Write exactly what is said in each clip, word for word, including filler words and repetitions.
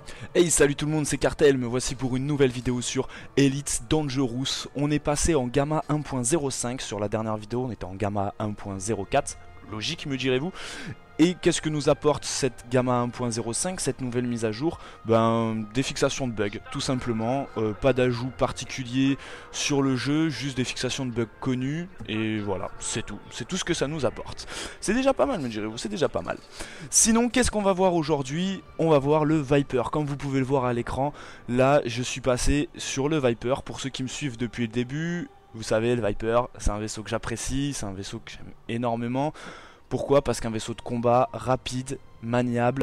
Hey, salut tout le monde, c'est Cartel, me voici pour une nouvelle vidéo sur Elite Dangerous. On est passé en gamma un point zéro cinq sur la dernière vidéo, on était en gamma un point zéro quatre, logique me direz-vous. Et qu'est-ce que nous apporte cette gamma un point zéro cinq, cette nouvelle mise à jour? Ben, des fixations de bugs, tout simplement. Euh, pas d'ajout particulier sur le jeu, juste des fixations de bugs connues. Et voilà, c'est tout. C'est tout ce que ça nous apporte. C'est déjà pas mal, me direz-vous, c'est déjà pas mal. Sinon, qu'est-ce qu'on va voir aujourd'hui? On va voir le Viper. Comme vous pouvez le voir à l'écran, là, je suis passé sur le Viper. Pour ceux qui me suivent depuis le début, vous savez, le Viper, c'est un vaisseau que j'apprécie, c'est un vaisseau que j'aime énormément. Pourquoi? Parce qu'un vaisseau de combat rapide, maniable,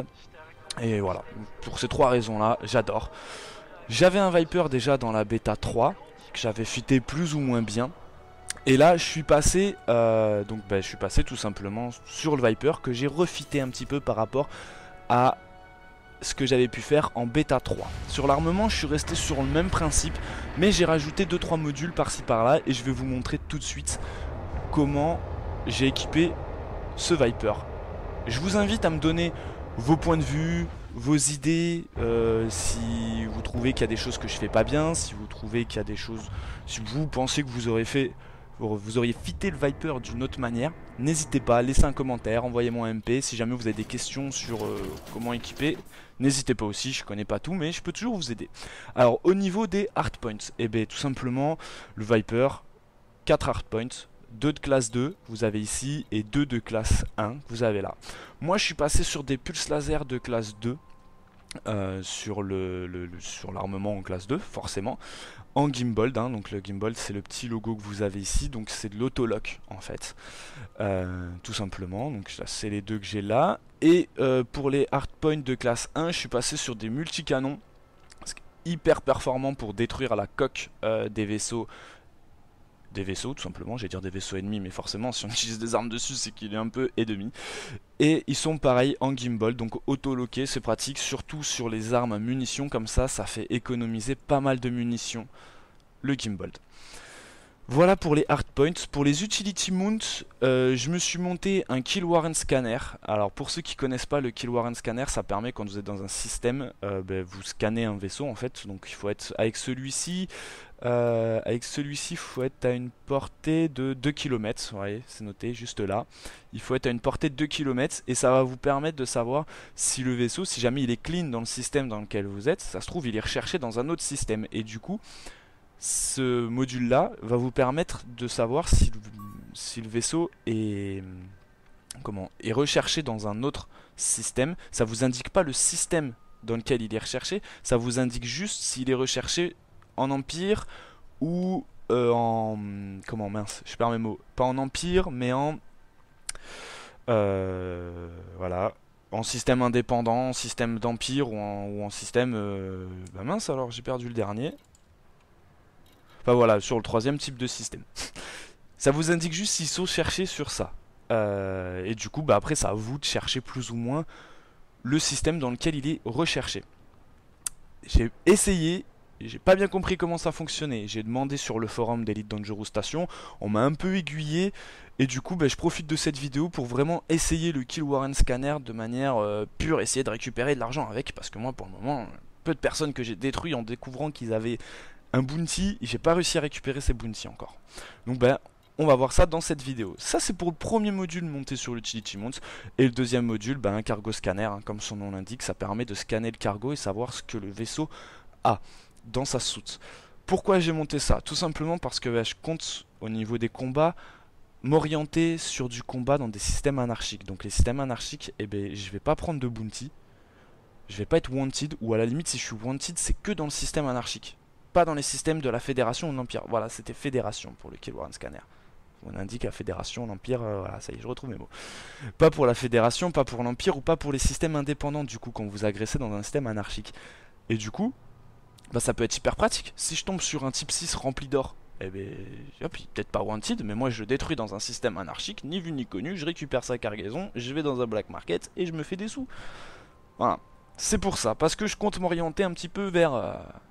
et voilà, pour ces trois raisons là, j'adore. J'avais un Viper déjà dans la bêta trois, que j'avais fité plus ou moins bien. Et là je suis passé, euh, donc ben, je suis passé tout simplement sur le Viper, que j'ai refité un petit peu par rapport à ce que j'avais pu faire en bêta trois. Sur l'armement je suis resté sur le même principe, mais j'ai rajouté deux trois modules par-ci par-là, et je vais vous montrer tout de suite comment j'ai équipé ce Viper. Je vous invite à me donner vos points de vue, vos idées, euh, si vous trouvez qu'il y a des choses que je fais pas bien, si vous trouvez qu'il y a des choses, si vous pensez que vous aurez fait, vous auriez fité le Viper d'une autre manière, n'hésitez pas, laissez un commentaire, envoyez-moi un M P. Si jamais vous avez des questions sur euh, comment équiper, n'hésitez pas aussi, je connais pas tout, mais je peux toujours vous aider. Alors au niveau des hardpoints, et eh bien tout simplement le Viper, quatre hardpoints, deux de classe deux, vous avez ici, et deux de classe un, vous avez là. Moi je suis passé sur des pulses laser de classe deux, euh, sur le, le, le sur l'armement en classe deux, forcément, en gimbal, hein, donc le gimbal c'est le petit logo que vous avez ici, donc c'est de l'autolock en fait, euh, tout simplement, donc c'est les deux que j'ai là. Et euh, pour les hardpoints de classe un, je suis passé sur des multicanons, hyper performants pour détruire la coque euh, des vaisseaux des vaisseaux tout simplement, j'allais dire des vaisseaux ennemis, mais forcément si on utilise des armes dessus c'est qu'il est un peu ennemi. Et ils sont pareils en gimbal, donc auto-loqué, c'est pratique, surtout sur les armes à munitions, comme ça, ça fait économiser pas mal de munitions, le gimbal. Voilà pour les hardpoints. Pour les utility mounts, euh, je me suis monté un kill warrant scanner. Alors pour ceux qui connaissent pas le kill warrant scanner, ça permet quand vous êtes dans un système, euh, ben, vous scannez un vaisseau en fait. Donc il faut être avec celui-ci, euh, avec celui-ci, il faut être à une portée de deux kilomètres. Vous voyez, c'est noté juste là. Il faut être à une portée de deux kilomètres et ça va vous permettre de savoir si le vaisseau, si jamais il est clean dans le système dans lequel vous êtes, ça se trouve il est recherché dans un autre système et du coup ce module là va vous permettre de savoir si le, si le vaisseau est, comment, est recherché dans un autre système. Ça vous indique pas le système dans lequel il est recherché, ça vous indique juste s'il est recherché en empire ou euh, en, comment, mince, je perds mes mots, pas en empire mais en euh, voilà, en système indépendant, en système d'empire ou en, ou en système euh, bah mince, alors j'ai perdu le dernier. Enfin voilà, sur le troisième type de système. Ça vous indique juste s'ils sont cherchés sur ça. Euh, et du coup, bah après, c'est à vous de chercher plus ou moins le système dans lequel il est recherché. J'ai essayé, j'ai pas bien compris comment ça fonctionnait. J'ai demandé sur le forum d'Elite Dangerous Station, on m'a un peu aiguillé. Et du coup, bah, je profite de cette vidéo pour vraiment essayer le Kill Warrant Scanner de manière euh, pure, essayer de récupérer de l'argent avec. Parce que moi, pour le moment, peu de personnes que j'ai détruites en découvrant qu'ils avaient un bounty, j'ai pas réussi à récupérer ces bounties encore. Donc ben, on va voir ça dans cette vidéo. Ça c'est pour le premier module monté sur l'Utility Mount. Et le deuxième module, ben, un cargo scanner, hein, comme son nom l'indique, ça permet de scanner le cargo et savoir ce que le vaisseau a dans sa soute. Pourquoi j'ai monté ça? Tout simplement parce que ben, je compte au niveau des combats m'orienter sur du combat dans des systèmes anarchiques. Donc les systèmes anarchiques, eh ben, je vais pas prendre de bounty, je vais pas être wanted, ou à la limite si je suis wanted c'est que dans le système anarchique, pas dans les systèmes de la Fédération ou de l'Empire. Voilà, c'était Fédération pour le Kill Warrant Scanner. On indique la Fédération, l'Empire, euh, voilà, ça y est, je retrouve mes mots. Pas pour la Fédération, pas pour l'Empire ou pas pour les systèmes indépendants, du coup, quand vous agressez dans un système anarchique. Et du coup, bah, ça peut être hyper pratique. Si je tombe sur un type six rempli d'or, eh ben, hop, il est peut-être pas wanted, mais moi je le détruis dans un système anarchique, ni vu ni connu, je récupère sa cargaison, je vais dans un black market et je me fais des sous. Voilà. C'est pour ça, parce que je compte m'orienter un petit peu vers... Euh,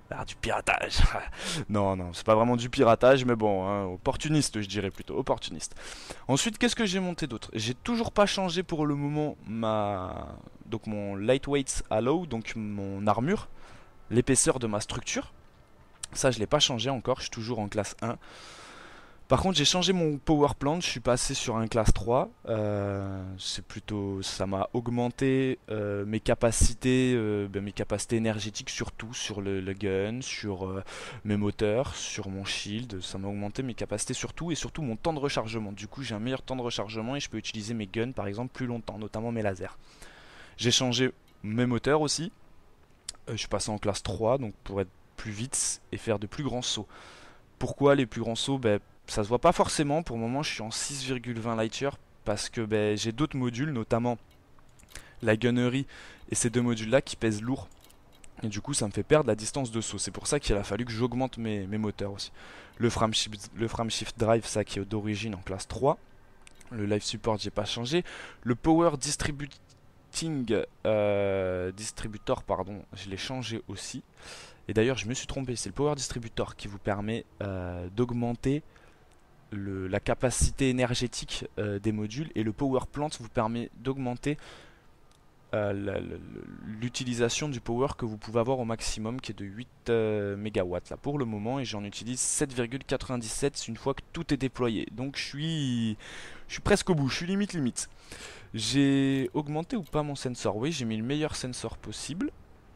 Ah, du piratage. Non, non, c'est pas vraiment du piratage, mais bon, hein, opportuniste, je dirais plutôt, opportuniste. Ensuite, qu'est-ce que j'ai monté d'autre? J'ai toujours pas changé pour le moment ma... donc mon lightweight alloy, donc mon armure, l'épaisseur de ma structure. Ça, je l'ai pas changé encore, je suis toujours en classe un. Par contre, j'ai changé mon power plant, je suis passé sur un classe trois. Euh, c'est plutôt, ça m'a augmenté euh, mes capacités, euh, ben, mes capacités énergétiques surtout sur le, le gun, sur euh, mes moteurs, sur mon shield. Ça m'a augmenté mes capacités surtout et surtout mon temps de rechargement. Du coup, j'ai un meilleur temps de rechargement et je peux utiliser mes guns par exemple plus longtemps, notamment mes lasers. J'ai changé mes moteurs aussi. Euh, je suis passé en classe trois, donc pour être plus vite et faire de plus grands sauts. Pourquoi les plus grands sauts? Ben, ça se voit pas forcément, pour le moment je suis en six virgule vingt lightyear parce que ben, j'ai d'autres modules, notamment la gunnery et ces deux modules là qui pèsent lourd. Et du coup ça me fait perdre la distance de saut, c'est pour ça qu'il a fallu que j'augmente mes, mes moteurs aussi. Le frameshift, le frameshift drive, ça qui est d'origine en classe trois. Le life support j'ai pas changé. Le power distributing euh, distributor pardon, je l'ai changé aussi. Et d'ailleurs je me suis trompé, c'est le power distributor qui vous permet euh, d'augmenter Le, la capacité énergétique euh, des modules, et le power plant vous permet d'augmenter euh, l'utilisation du power que vous pouvez avoir au maximum, qui est de huit euh, mégawatts là pour le moment, et j'en utilise sept virgule quatre-vingt-dix-sept une fois que tout est déployé. Donc je suis je suis presque au bout, je suis limite limite. J'ai augmenté ou pas mon sensor? Oui, j'ai mis le meilleur sensor possible.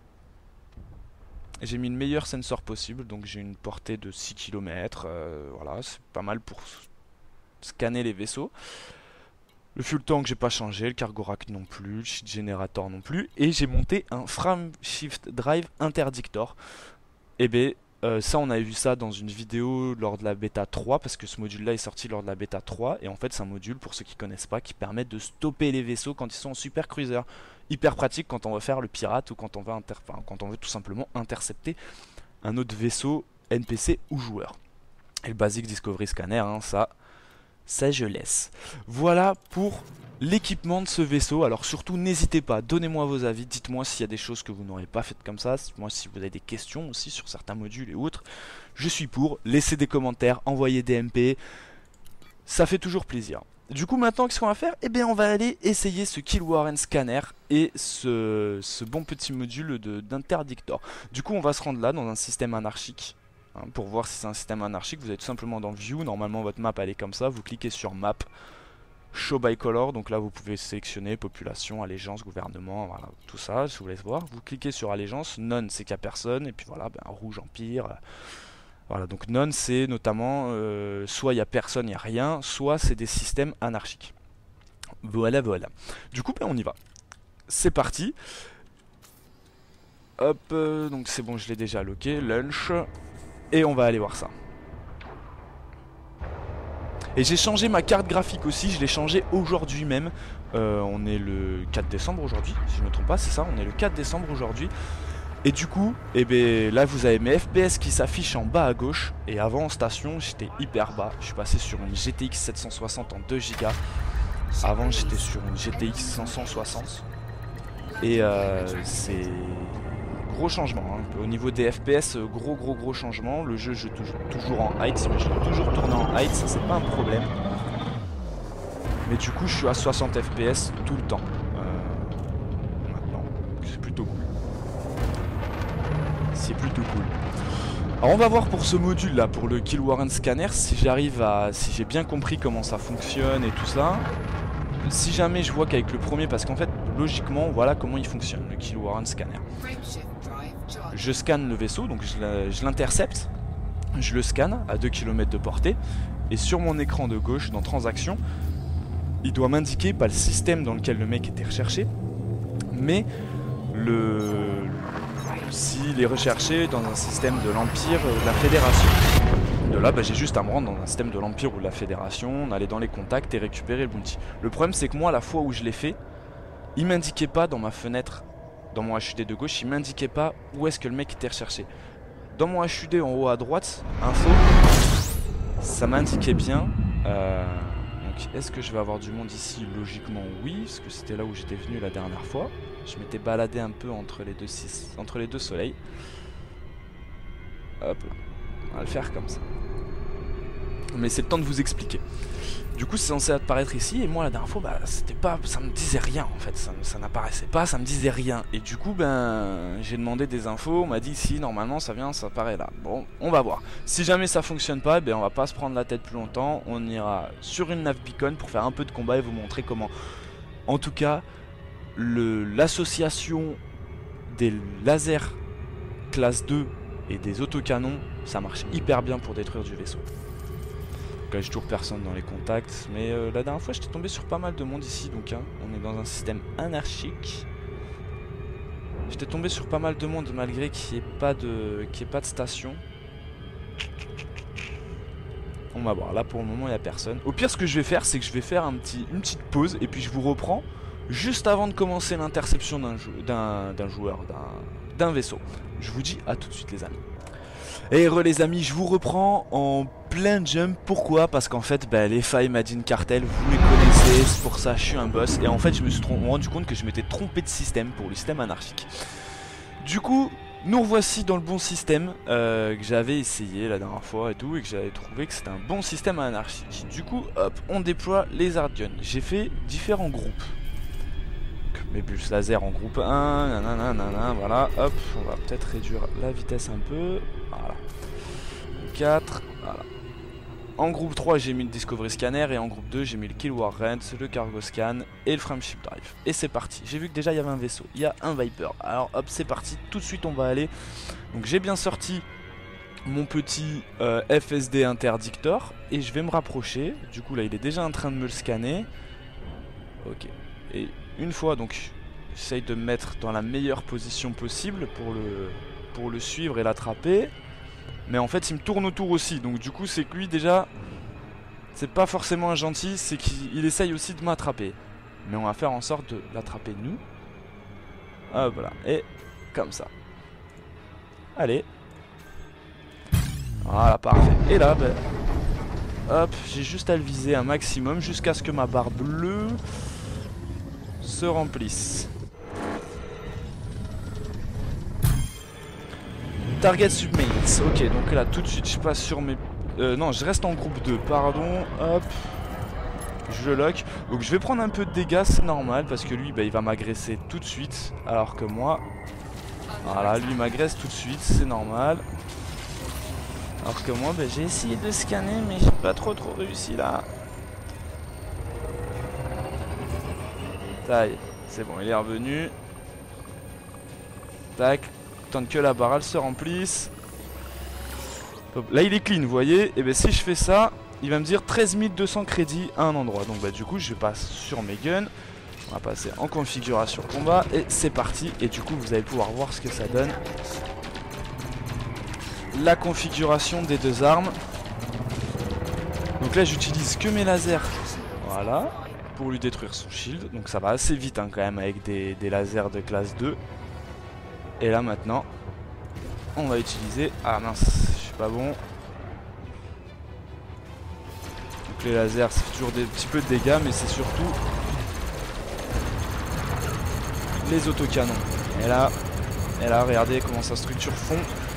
J'ai mis le meilleur sensor possible, donc j'ai une portée de six kilomètres, euh, voilà, c'est pas mal pour scanner les vaisseaux. Le fuel tank j'ai pas changé, le cargo rack non plus, le sheet generator non plus, et j'ai monté un frameshift drive interdictor. Et ben euh, ça on avait vu ça dans une vidéo lors de la bêta trois, parce que ce module là est sorti lors de la bêta trois, et en fait c'est un module, pour ceux qui connaissent pas, qui permet de stopper les vaisseaux quand ils sont en super cruiser. Hyper pratique quand on veut faire le pirate ou quand on veut, inter enfin, quand on veut tout simplement intercepter un autre vaisseau, N P C ou joueur. Et le basic discovery scanner, hein, ça, ça je laisse. Voilà pour l'équipement de ce vaisseau. Alors surtout n'hésitez pas, donnez-moi vos avis, dites-moi s'il y a des choses que vous n'aurez pas faites comme ça, moi si vous avez des questions aussi sur certains modules et autres, je suis pour. Laissez des commentaires, envoyez des M P, ça fait toujours plaisir. Du coup maintenant qu'est-ce qu'on va faire? Eh bien on va aller essayer ce Kill Warren Scanner et ce, ce bon petit module d'interdictor. Du coup on va se rendre là dans un système anarchique, hein, pour voir si c'est un système anarchique. Vous êtes tout simplement dans View, normalement votre map elle est comme ça, vous cliquez sur Map, Show by Color, donc là vous pouvez sélectionner population, allégeance, gouvernement, voilà, tout ça, je vous laisse voir. Vous cliquez sur allégeance, None c'est qu'il n'y a personne, et puis voilà, ben, rouge empire. Voilà, donc None c'est notamment euh, soit il n'y a personne, il n'y a rien, soit c'est des systèmes anarchiques. Voilà, voilà. Du coup, ben, on y va. C'est parti. Hop, euh, donc c'est bon, je l'ai déjà loqué. Lunch. Et on va aller voir ça. Et j'ai changé ma carte graphique aussi, je l'ai changé aujourd'hui même. Euh, on est le quatre décembre aujourd'hui, si je ne me trompe pas, c'est ça, on est le quatre décembre aujourd'hui. Et du coup, eh ben, là vous avez mes F P S qui s'affichent en bas à gauche. Et avant en station, j'étais hyper bas. Je suis passé sur une G T X sept cent soixante en deux giga. Avant j'étais sur une G T X cinq cent soixante. Et euh, c'est gros changement. Hein. Au niveau des F P S, gros gros gros changement. Le jeu, je joue toujours, toujours en heights, mais je l'ai toujours tourné en heights, ça c'est pas un problème. Mais du coup, je suis à soixante F P S tout le temps. Euh, maintenant, c'est plutôt cool. C'est plutôt cool. Alors on va voir pour ce module là, pour le Kill Warren Scanner, si j'arrive à, si j'ai bien compris comment ça fonctionne et tout ça. Si jamais je vois qu'avec le premier, parce qu'en fait logiquement voilà comment il fonctionne le Kill Warren Scanner. Je scanne le vaisseau, donc je l'intercepte, je le scanne à deux kilomètres de portée, et sur mon écran de gauche dans Transactions, il doit m'indiquer pas le système dans lequel le mec était recherché, mais le s'il est recherché dans un système de l'Empire ou de la Fédération. De là, bah, j'ai juste à me rendre dans un système de l'Empire ou de la Fédération, aller dans les contacts et récupérer le bounty. Le problème, c'est que moi, la fois où je l'ai fait, il m'indiquait pas dans ma fenêtre, dans mon H U D de gauche, il m'indiquait pas où est-ce que le mec était recherché. Dans mon H U D en haut à droite, info, ça m'indiquait bien. Euh, donc, est-ce que je vais avoir du monde ici? Logiquement, oui, parce que c'était là où j'étais venu la dernière fois. Je m'étais baladé un peu entre les deux, six, entre les deux soleils. Hop, on va le faire comme ça. Mais c'est le temps de vous expliquer. Du coup c'est censé apparaître ici et moi la dernière fois bah c'était pas, ça me disait rien en fait, ça, ça n'apparaissait pas, ça me disait rien. Et du coup ben j'ai demandé des infos, on m'a dit si normalement ça vient, ça apparaît là. Bon on va voir. Si jamais ça fonctionne pas, ben on va pas se prendre la tête plus longtemps, on ira sur une nav beacon pour faire un peu de combat et vous montrer comment en tout cas l'association des lasers classe deux et des autocanons ça marche hyper bien pour détruire du vaisseau. J'ai toujours personne dans les contacts, mais euh, la dernière fois j'étais tombé sur pas mal de monde ici, donc hein, on est dans un système anarchique. J'étais tombé sur pas mal de monde malgré qu'il n'y ait pas de qu'il n'y ait pas de station. On va voir, là pour le moment il n'y a personne. Au pire ce que je vais faire c'est que je vais faire un petit, une petite pause et puis je vous reprends juste avant de commencer l'interception d'un jou d'un joueur, d'un vaisseau. Je vous dis à tout de suite les amis. Et re les amis, je vous reprends en plein jump. Pourquoi? Parce qu'en fait bah, les failles Made in Cartel vous les connaissez, c'est pour ça je suis un boss. Et en fait je me suis rendu compte que je m'étais trompé de système pour le système anarchique. Du coup nous revoici dans le bon système euh, que j'avais essayé la dernière fois et tout, et que j'avais trouvé que c'était un bon système anarchique. Du coup hop on déploie les Ardion. J'ai fait différents groupes. Mes bulles laser en groupe un, nanana, nanana, voilà, hop, on va peut-être réduire la vitesse un peu, voilà, quatre, voilà. En groupe trois j'ai mis le Discovery Scanner et en groupe deux j'ai mis le Kill Warrant, le Cargo Scan et le Frameship Drive. Et c'est parti, j'ai vu que déjà il y avait un vaisseau, il y a un Viper, alors hop c'est parti, tout de suite on va aller, donc j'ai bien sorti mon petit euh, F S D interdictor et je vais me rapprocher, du coup là il est déjà en train de me le scanner, ok, et une fois donc j'essaye de me mettre dans la meilleure position possible pour le, pour le suivre et l'attraper. Mais en fait il me tourne autour aussi. Donc du coup c'est que lui déjà c'est pas forcément un gentil, c'est qu'il essaye aussi de m'attraper. Mais on va faire en sorte de l'attraper nous. Ah voilà. Et comme ça. Allez. Voilà parfait. Et là ben, hop j'ai juste à le viser un maximum jusqu'à ce que ma barre bleue se remplissent. Target submates. Ok, donc là tout de suite je passe sur mes... Euh, non, je reste en groupe deux, pardon. Hop. Je lock. Donc je vais prendre un peu de dégâts, c'est normal, parce que lui, bah, il va m'agresser tout de suite. Alors que moi... Voilà, lui m'agresse tout de suite, c'est normal. Alors que moi, bah, j'ai essayé de scanner, mais j'ai pas trop trop réussi là. Taille, c'est bon, il est revenu. Tac, tant que la barre elle se remplisse. Hop, là il est clean, vous voyez. Et bien si je fais ça, il va me dire treize mille deux cents crédits à un endroit. Donc bah du coup je passe sur mes guns. On va passer en configuration combat et c'est parti. Et du coup vous allez pouvoir voir ce que ça donne. La configuration des deux armes. Donc là j'utilise que mes lasers. Voilà. Pour lui détruire son shield, donc ça va assez vite hein, quand même avec des, des lasers de classe deux. Et là maintenant on va utiliser, ah mince je suis pas bon, donc les lasers ça fait toujours des petits peu de dégâts, mais c'est surtout les autocanons. Et là, et là regardez comment sa structure fond.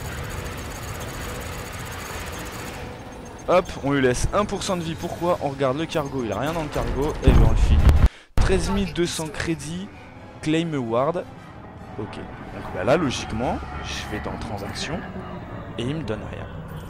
Hop, on lui laisse un pour cent de vie. Pourquoi? On regarde le cargo, il a rien dans le cargo. Et bien on le finit. treize mille deux cents crédits. Claim award. Ok. Donc bah là logiquement, je vais dans transaction. Et il me donne rien.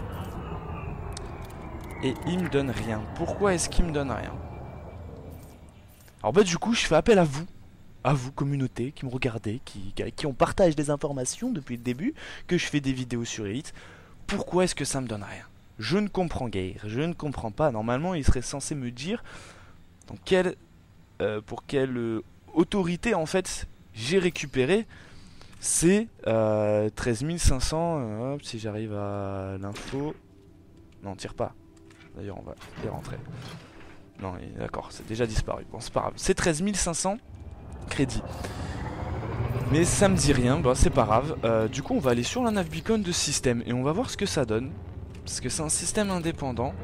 Et il me donne rien. Pourquoi est-ce qu'il me donne rien? Alors bah du coup je fais appel à vous. À vous communauté qui me regardez, qui, qui on partage des informations depuis le début, que je fais des vidéos sur Elite. Pourquoi est-ce que ça me donne rien? Je ne comprends guère, je ne comprends pas. Normalement, il serait censé me dire dans quelle, euh, pour quelle euh, autorité en fait j'ai récupéré ces euh, treize mille cinq cents. Euh, hop, si j'arrive à l'info. Non, tire pas. D'ailleurs, on va les rentrer. Non, d'accord, c'est déjà disparu. Bon, c'est pas grave. C'est treize mille cinq cents crédits. Mais ça me dit rien, bah, c'est pas grave. Euh, du coup, on va aller sur la nav beacon de système et on va voir ce que ça donne. Parce que c'est un système indépendant.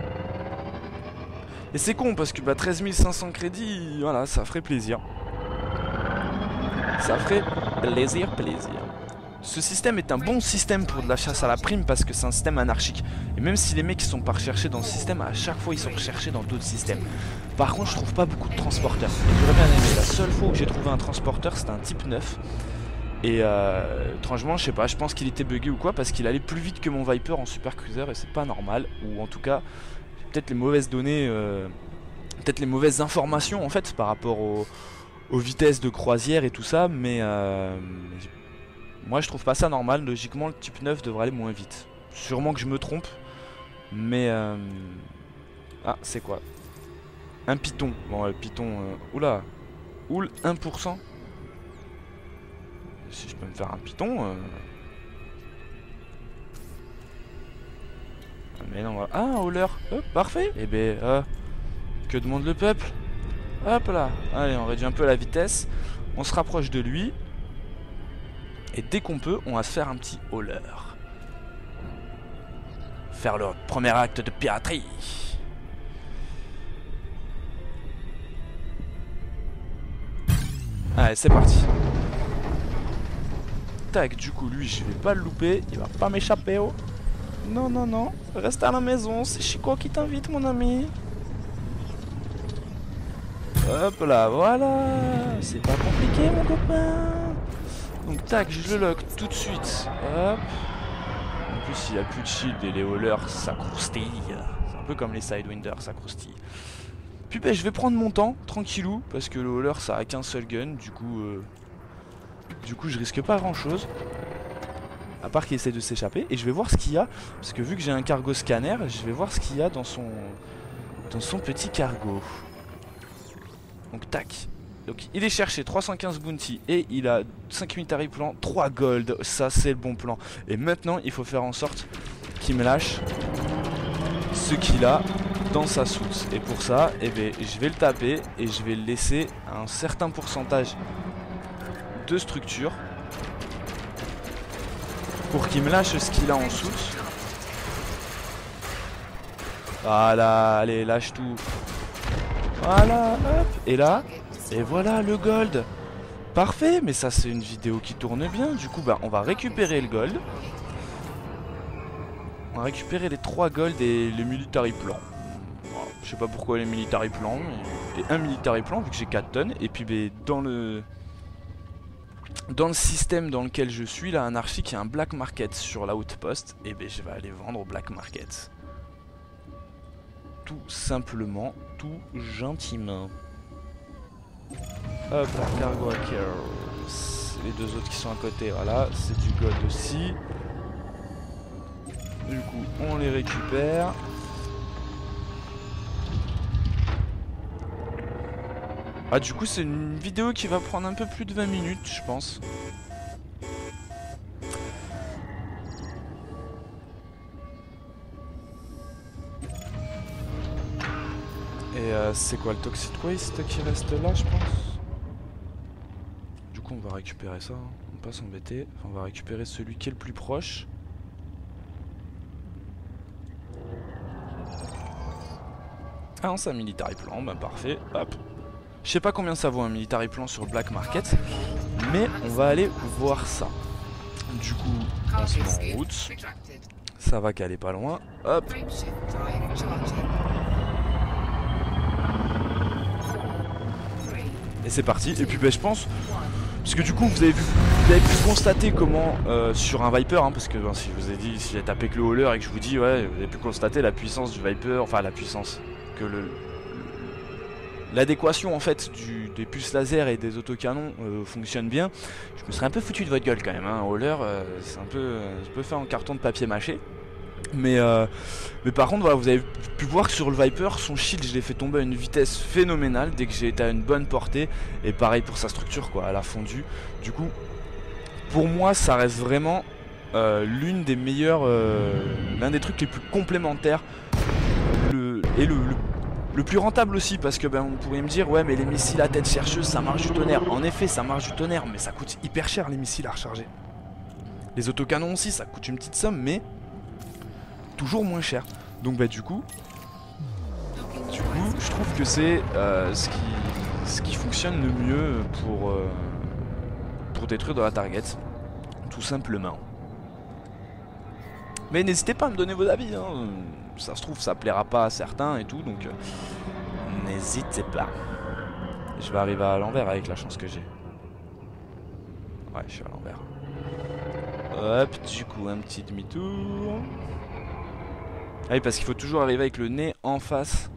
Et c'est con parce que bah, treize mille cinq cents crédits, voilà, ça ferait plaisir. Ça ferait plaisir, plaisir. ce système est un bon système pour de la chasse à la prime parce que c'est un système anarchique. Et même si les mecs ils sont pas recherchés dans ce système, à chaque fois ils sont recherchés dans d'autres systèmes. Par contre je trouve pas beaucoup de transporteurs. J'aurais bien aimé, la seule fois où j'ai trouvé un transporteur c'était un type neuf. Et euh, étrangement je sais pas, je pense qu'il était bugué ou quoi parce qu'il allait plus vite que mon Viper en super cruiser et c'est pas normal. Ou en tout cas peut-être les mauvaises données, euh, peut-être les mauvaises informations en fait par rapport au, aux vitesses de croisière et tout ça. Mais euh, moi je trouve pas ça normal, logiquement le type neuf devrait aller moins vite. Sûrement que je me trompe. Mais euh... ah c'est quoi? Un python. Bon le python, euh... oula. Oul un pour cent. Si je peux me faire un python euh... mais non, ah un hauler, oh, parfait. Et eh ben euh... que demande le peuple? Hop là. Allez on réduit un peu la vitesse. On se rapproche de lui. Et dès qu'on peut on va se faire un petit hauler. Faire le premier acte de piraterie. Allez c'est parti. Tac, du coup lui je vais pas le louper. Il va pas m'échapper oh. Non non non, reste à la maison. C'est Chico qui t'invite mon ami. Hop là, voilà. C'est pas compliqué mon copain. Donc tac, je le lock tout de suite. Hop. En plus il a plus de shield et les haulers ça croustille. C'est un peu comme les Sidewinder, ça croustille. Puis ben, je vais prendre mon temps, tranquillou, parce que le hauler ça a qu'un seul gun, du coup euh, du coup je risque pas grand chose. À part qu'il essaie de s'échapper. Et je vais voir ce qu'il y a, parce que vu que j'ai un cargo scanner, je vais voir ce qu'il y a dans son dans son petit cargo. Donc tac. Donc il est cherché trois cent quinze bounty et il a cinq military plans, trois gold, ça c'est le bon plan. Et maintenant il faut faire en sorte qu'il me lâche ce qu'il a dans sa soute. Et pour ça, eh bien, je vais le taper et je vais le laisser à un certain pourcentage de structure pour qu'il me lâche ce qu'il a en soute. Voilà, allez lâche tout. Voilà, hop, et là... Et voilà le gold. Parfait, mais ça c'est une vidéo qui tourne bien. Du coup bah on va récupérer le gold. On va récupérer les trois gold et les military plans. Voilà, je sais pas pourquoi les military plans. Et un military plan vu que j'ai quatre tonnes. Et puis bah, dans le dans le système dans lequel je suis là, anarchique, il y a un black market sur l'outpost. Et ben bah, je vais aller vendre au black market. Tout simplement, tout gentiment. Hop là, cargo hackers. Les deux autres qui sont à côté, voilà, c'est du gold aussi. Du coup, on les récupère. Ah, du coup, c'est une vidéo qui va prendre un peu plus de vingt minutes, je pense. Et euh, c'est quoi le toxic waste qui reste là, je pense? Du coup on va récupérer ça, hein. On va pas s'embêter. Enfin, on va récupérer celui qui est le plus proche. Ah non, c'est un military plan, bah parfait, hop. Je sais pas combien ça vaut un military plan sur le black market, mais on va aller voir ça. Du coup, on se met en route. Ça va qu'elle est pas loin, hop. Et c'est parti, et puis ben, je pense, parce que du coup vous avez, vu, vous avez pu constater comment euh, sur un Viper, hein, parce que ben, si je vous ai dit, si j'ai tapé que le hauler et que je vous dis, ouais, vous avez pu constater la puissance du Viper, enfin la puissance, que le l'adéquation en fait du, des puces laser et des autocanons euh, fonctionne bien. Je me serais un peu foutu de votre gueule quand même, hein. Un hauler, euh, c'est un peu, euh, je peux faire en carton de papier mâché. Mais, euh, mais par contre voilà, vous avez pu voir que sur le Viper son shield je l'ai fait tomber à une vitesse phénoménale dès que j'ai été à une bonne portée. Et pareil pour sa structure quoi, elle a fondu. Du coup pour moi ça reste vraiment euh, l'une des meilleures, euh, l'un des trucs les plus complémentaires le, et le, le, le plus rentable aussi. Parce que ben, on pourrait me dire ouais mais les missiles à tête chercheuse ça marche du tonnerre. En effet ça marche du tonnerre mais ça coûte hyper cher les missiles à recharger. Les autocanons aussi ça coûte une petite somme mais toujours moins cher. Donc bah du coup du coup je trouve que c'est euh, ce qui ce qui fonctionne le mieux pour euh, pour détruire de la target. Tout simplement. Mais n'hésitez pas à me donner vos avis, hein. Ça se trouve ça plaira pas à certains et tout, donc euh, n'hésitez pas. Je vais arriver à l'envers avec la chance que j'ai. Ouais, je suis à l'envers. Hop, du coup un petit demi-tour. Ah oui, parce qu'il faut toujours arriver avec le nez en face.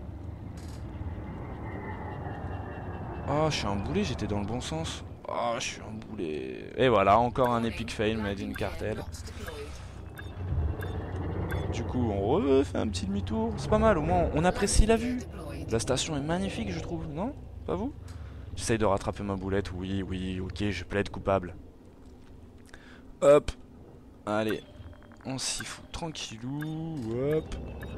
Oh, je suis un boulet, j'étais dans le bon sens. Oh, je suis un boulet. Et voilà, encore un epic fail made in cartel. Du coup, on refait un petit demi-tour. C'est pas mal, au moins on apprécie la vue. La station est magnifique, je trouve, non? Pas vous? J'essaye de rattraper ma boulette, oui, oui, ok, je plaide coupable. Hop. Allez, on s'y fout tranquillou, hop.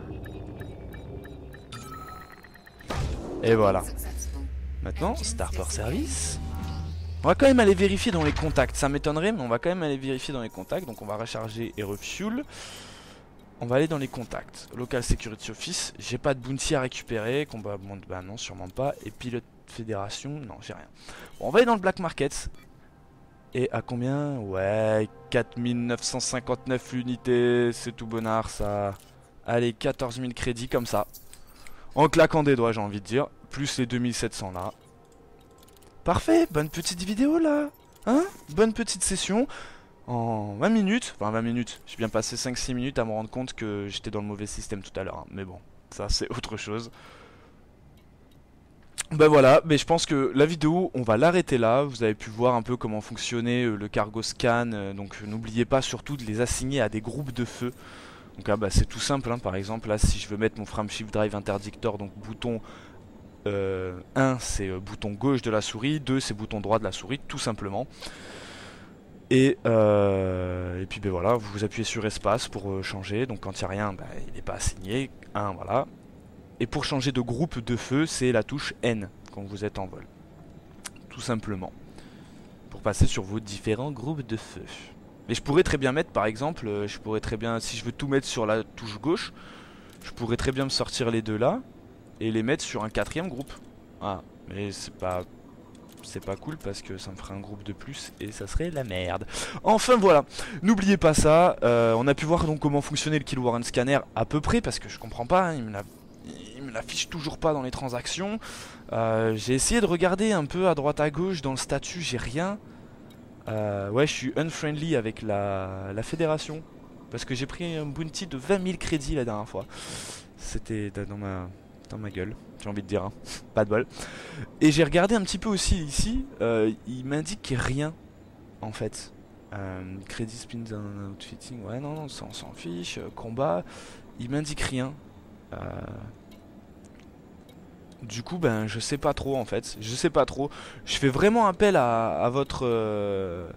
Et voilà. Maintenant, Starport Service. On va quand même aller vérifier dans les contacts. Ça m'étonnerait, mais on va quand même aller vérifier dans les contacts. Donc on va recharger et refuel. On va aller dans les contacts. Local Security Office. J'ai pas de bounty à récupérer. Combat, bah non, sûrement pas. Et pilote fédération. Non, j'ai rien. Bon, on va aller dans le Black Market. Et à combien? Ouais, quatre mille neuf cent cinquante-neuf unités. C'est tout bonnard ça. Allez, quatorze mille crédits comme ça. En claquant des doigts, j'ai envie de dire. Plus les deux mille sept cents là. Parfait, bonne petite vidéo là. Hein? Bonne petite session. En vingt minutes, enfin vingt minutes, j'ai bien passé cinq six minutes à me rendre compte que j'étais dans le mauvais système tout à l'heure. Hein. Mais bon, ça c'est autre chose. Ben voilà, mais je pense que la vidéo, on va l'arrêter là. Vous avez pu voir un peu comment fonctionnait euh, le cargo scan. Euh, donc n'oubliez pas surtout de les assigner à des groupes de feu. Donc ah, bah, c'est tout simple, hein. Par exemple là si je veux mettre mon Frameshift Drive Interdictor, donc bouton euh, un c'est euh, bouton gauche de la souris, deux c'est bouton droit de la souris, tout simplement. Et, euh, et puis ben voilà, vous appuyez sur espace pour euh, changer, donc quand il n'y a rien, bah, il n'est pas assigné, un voilà. Et pour changer de groupe de feu, c'est la touche N quand vous êtes en vol. Tout simplement. Pour passer sur vos différents groupes de feu. Mais je pourrais très bien mettre par exemple, euh, je pourrais très bien, si je veux tout mettre sur la touche gauche, je pourrais très bien me sortir les deux là et les mettre sur un quatrième groupe. Ah, mais c'est pas... c'est pas cool parce que ça me ferait un groupe de plus et ça serait la merde. Enfin voilà, n'oubliez pas ça. euh, On a pu voir donc comment fonctionnait le Kill Warrant Scanner à peu près, parce que je comprends pas, hein, il me l'a... il me l'affiche toujours pas dans les transactions. euh, J'ai essayé de regarder un peu à droite à gauche dans le statut, j'ai rien. euh, Ouais, je suis unfriendly avec la, la fédération parce que j'ai pris un bounty de vingt mille crédits la dernière fois. C'était dans ma... dans ma gueule, j'ai envie de dire, hein. Pas de bol. Et j'ai regardé un petit peu aussi ici, euh, il m'indique rien en fait. euh, Crédit spin d'un outfitting, ouais non, non ça on s'en fiche. euh, Combat, il m'indique rien. euh, Du coup ben je sais pas trop en fait, je sais pas trop. Je fais vraiment appel à, à votre... Euh,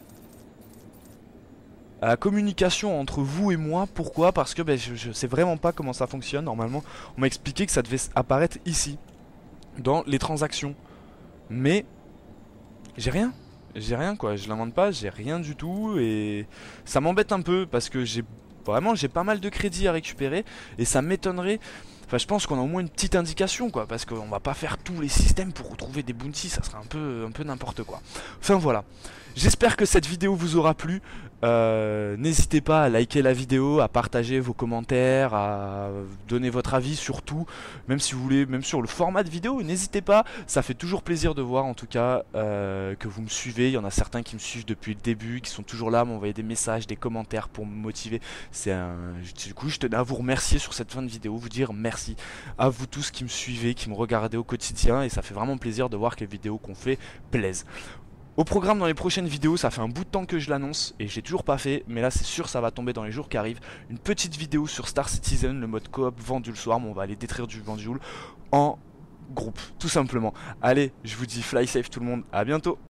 à la communication entre vous et moi. Pourquoi? Parce que ben, je, je sais vraiment pas comment ça fonctionne. Normalement on m'a expliqué que ça devait apparaître ici dans les transactions, mais j'ai rien, j'ai rien quoi, je l'invente pas, j'ai rien du tout et ça m'embête un peu parce que j'ai vraiment j'ai pas mal de crédits à récupérer et ça m'étonnerait. Enfin je pense qu'on a au moins une petite indication quoi, parce qu'on va pas faire tous les systèmes pour retrouver des bounties, ça serait un peu un peu n'importe quoi. Enfin voilà. J'espère que cette vidéo vous aura plu. euh, N'hésitez pas à liker la vidéo, à partager vos commentaires, à donner votre avis sur tout. Même si vous voulez, même sur le format de vidéo, n'hésitez pas. Ça fait toujours plaisir de voir en tout cas euh, que vous me suivez. Il y en a certains qui me suivent depuis le début, qui sont toujours là, m'envoyer des messages, des commentaires pour me motiver. C'est un... Du coup je tenais à vous remercier sur cette fin de vidéo, vous dire merci à vous tous qui me suivez, qui me regardez au quotidien. Et ça fait vraiment plaisir de voir que les vidéos qu'on fait plaisent. Au programme dans les prochaines vidéos, ça fait un bout de temps que je l'annonce et j'ai toujours pas fait, mais là c'est sûr ça va tomber dans les jours qui arrivent. Une petite vidéo sur Star Citizen, le mode coop Vendul Swarm, on va aller détruire du Vendul en groupe, tout simplement. Allez, je vous dis fly safe tout le monde, à bientôt.